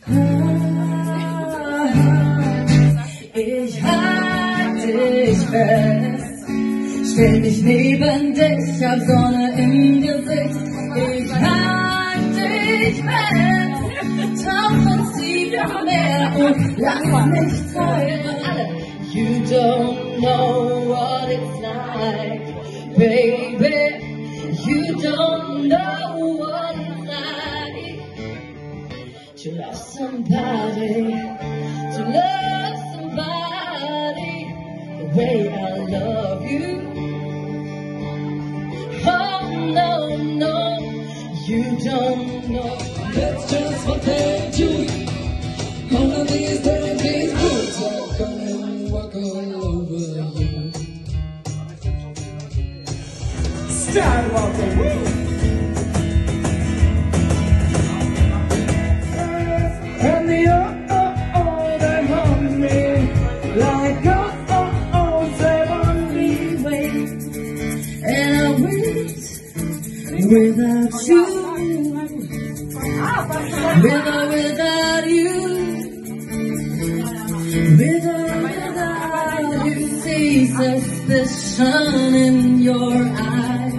Ich halte dich fest, stell mich neben dich, hab Sonne im Gesicht. Ich halte dich fest, tauch ins tiefe Meer und lass mich treiben. You don't know what it's like, baby. You don't know what it's like to love somebody, to love somebody the way I love you. Oh no, no, you don't know. That's just what they do. One of these days, these boots are gonna walk all over you. Zapf-Walter, woo! And the oh, they haunt me like oh, they want me wait. And I wait without you, without you, without you. See suspicion in your eyes.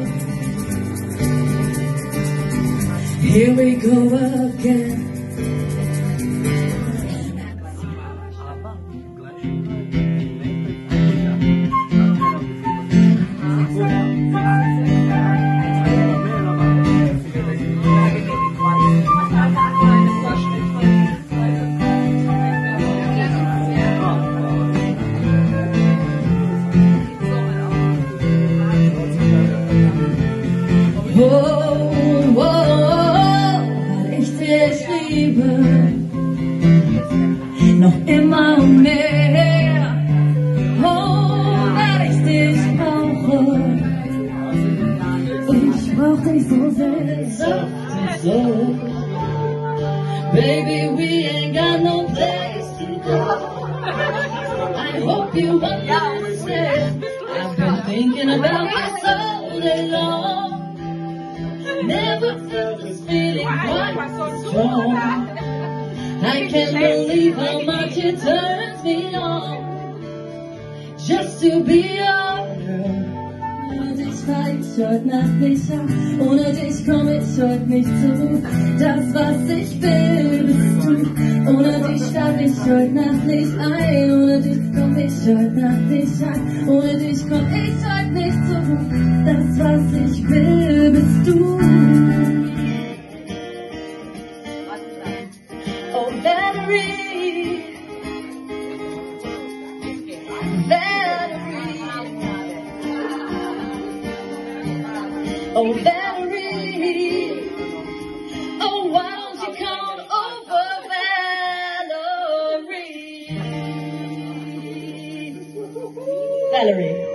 Here we go again. Noch immer und mehr, oh, weil ich dich brauche. Und ich brauch dich so sehr, so. Baby, we ain't got no place to go. I hope you understand. I've been thinking about you so day long. Never felt this feeling quite so strong. I can't believe how much it turns me on just to be your girl. Ohne dich war ich heute Nacht nicht auf, ohne dich komm ich heute nicht zur Ruhe. Das, was ich will, bist du. Ohne dich schlaf ich heute Nacht nicht ein, ohne dich komm ich heute Nacht nicht ein, ohne dich komm ich heute nicht zur Ruhe. Das, was ich will, bist du. Valerie, oh Valerie, oh why don't you come over, Valerie? Valerie.